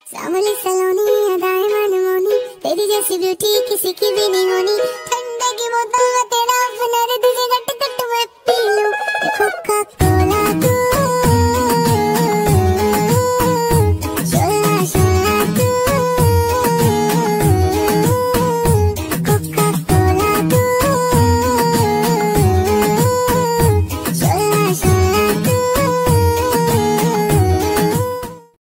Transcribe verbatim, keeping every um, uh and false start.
सांवली सलोनी अदाएं मनमोनी, तेरी जैसी ब्यूटी किसी की भी नहीं होनी। ठंडे की बोतल में